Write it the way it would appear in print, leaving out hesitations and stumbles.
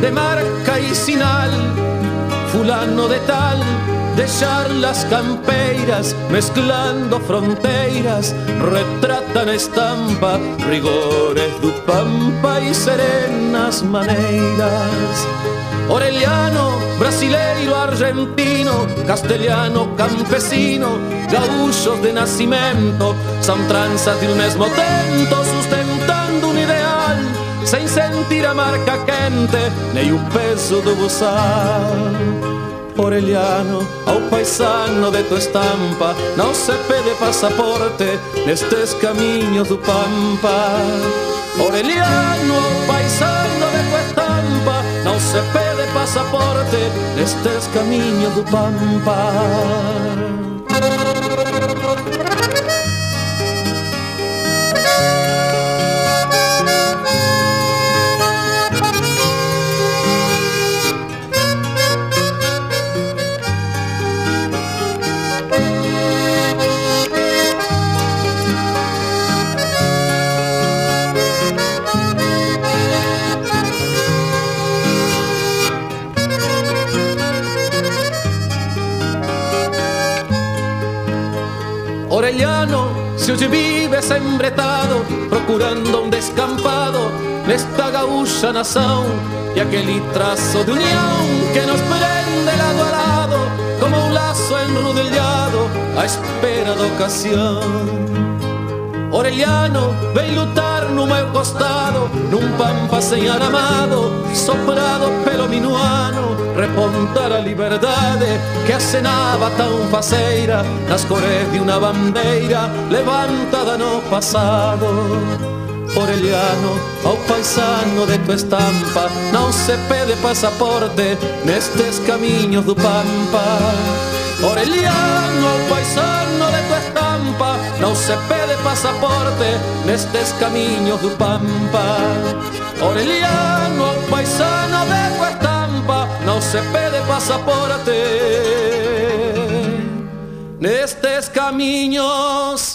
de marca y sinal, fulano de tal, de charlas campeiras, mezclando fronteiras, retratan a estampa rigores do pampa y serenas maneiras. Orellano, brasileiro, argentino, castellano, campesino, gaúchos de nacimiento, son tranzas de un mesmo tento, sustentando un ideal, sem sentir a marca quente, nem o peso do buçal. Orellano, ao paisano de tu estampa, não se pede pasaporte nestes caminhos do pampa. Orellano, ao paisano de tu estampa, não se pede pasaporte nestes caminhos do pampa. Orellano, se hoje vives embretado, procurando um descampado nesta gaúcha nação, e aquele traço de união que nos prende lado a lado, como um laço enrodilhado à espera da ocasião. Orellano, vem lutar no meu costado, num pampa sem aramado, soprado pelo minuano, repontar a liberdade que acenava tão faceira nas cores de uma bandeira levantada no passado. Orellano, ao paisano de tu estampa, não se pede pasaporte nestes caminhos do pampa. Orellano, ao paisano de tu estampa, não se pede pasaporte nestes caminhos do pampa. Orellano, ao paisano de tu estampa, não se pede pasaporte nestes caminhos